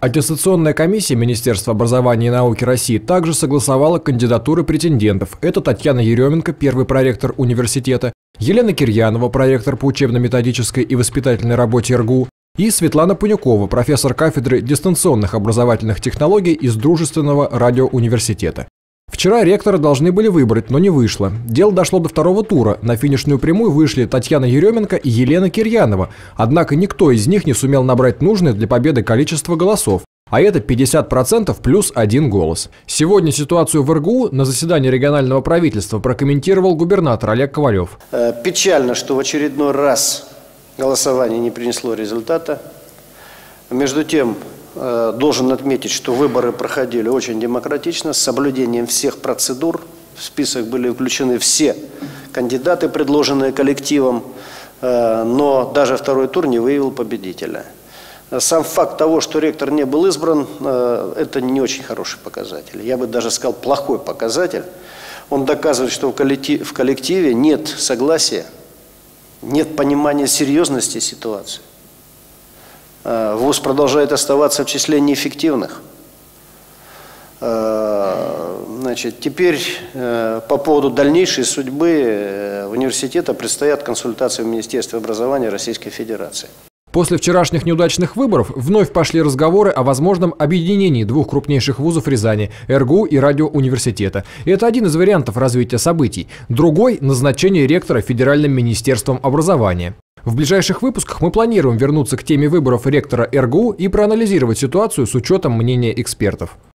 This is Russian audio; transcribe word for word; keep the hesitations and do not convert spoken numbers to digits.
Аттестационная комиссия Министерства образования и науки России также согласовала кандидатуры претендентов. Это Татьяна Еременко, первый проректор университета, Елена Кирьянова, проректор по учебно-методической и воспитательной работе эр гэ у, и Светлана Пунюкова, профессор кафедры дистанционных образовательных технологий из Дружественного радиоуниверситета. Вчера ректора должны были выбрать, но не вышло. Дело дошло до второго тура. На финишную прямую вышли Татьяна Еременко и Елена Кирьянова. Однако никто из них не сумел набрать нужное для победы количество голосов. А это пятьдесят процентов плюс один голос. Сегодня ситуацию в эр гэ у на заседании регионального правительства прокомментировал губернатор Олег Ковалев. Печально, что в очередной раз голосование не принесло результата. Между тем, должен отметить, что выборы проходили очень демократично, с соблюдением всех процедур. В список были включены все кандидаты, предложенные коллективом, но даже второй тур не выявил победителя. Сам факт того, что ректор не был избран, это не очень хороший показатель. Я бы даже сказал, плохой показатель. Он доказывает, что в коллективе нет согласия, нет понимания серьезности ситуации. ВУЗ продолжает оставаться в числе неэффективных. Значит, теперь по поводу дальнейшей судьбы университета предстоят консультации в Министерстве образования Российской Федерации. После вчерашних неудачных выборов вновь пошли разговоры о возможном объединении двух крупнейших вузов Рязани – эр гэ у и Радиоуниверситета. И это один из вариантов развития событий. Другой – назначение ректора Федеральным министерством образования. В ближайших выпусках мы планируем вернуться к теме выборов ректора эр гэ у и проанализировать ситуацию с учетом мнения экспертов.